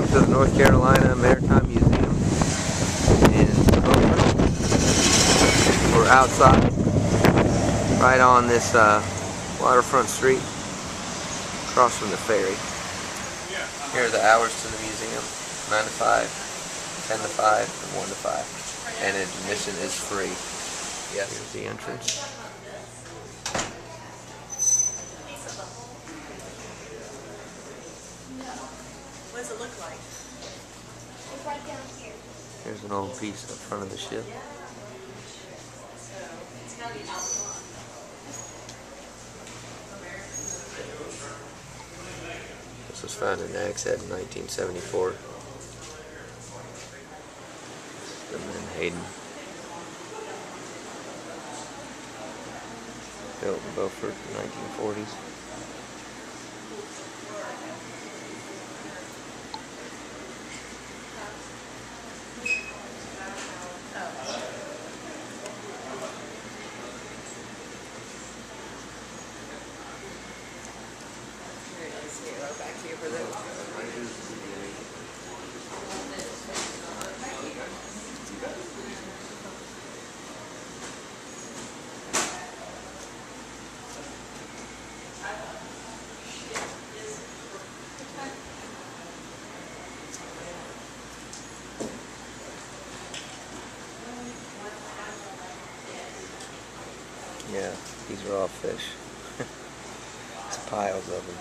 Welcome to the North Carolina Maritime Museum in Oakland. We're outside, right on this waterfront street, across from the ferry. Here are the hours to the museum: 9 to 5, 10 to 5, and 1 to 5. And admission is free. Yes. Here's the entrance. What does it look like? It's right down here. Here's an old piece in front of the ship. This was found in Nags Head in 1974. The Menhaden. Built in Beaufort in the 1940s. Back to you for this. Yeah, these are all fish. It's piles of them.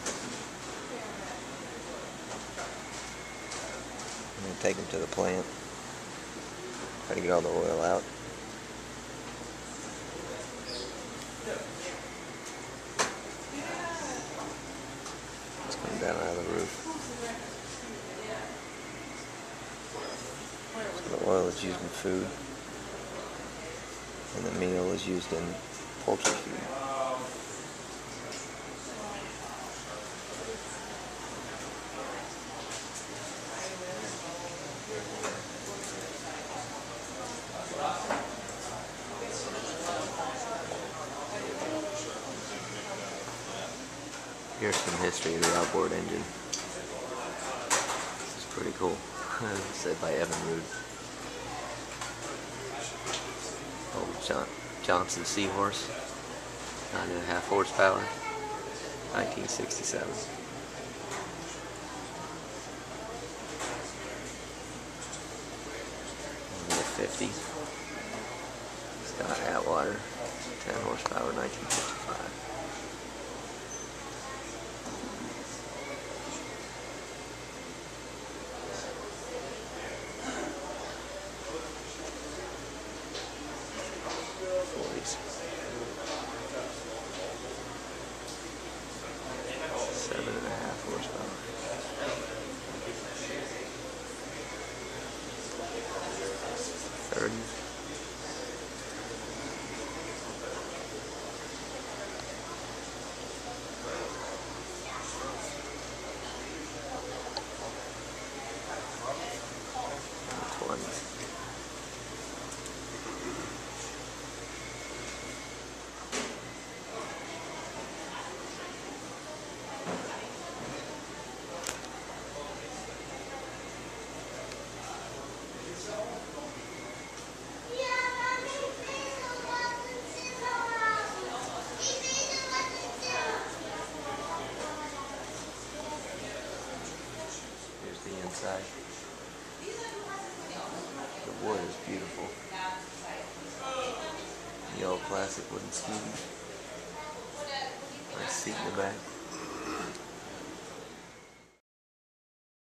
I'm going to take them to the plant. Try to get all the oil out. It's coming down out of the roof. So the oil is used in food, and the meal is used in poultry feed. Here's some history of the outboard engine. This is pretty cool. Said by Evan Rood. Old Johnson Seahorse, 9.5 horsepower, 1967. And the 50. Scott Atwater, 10 horsepower, 1955. Inside. The wood is beautiful. The old classic wooden skivvy. Nice seat in the back.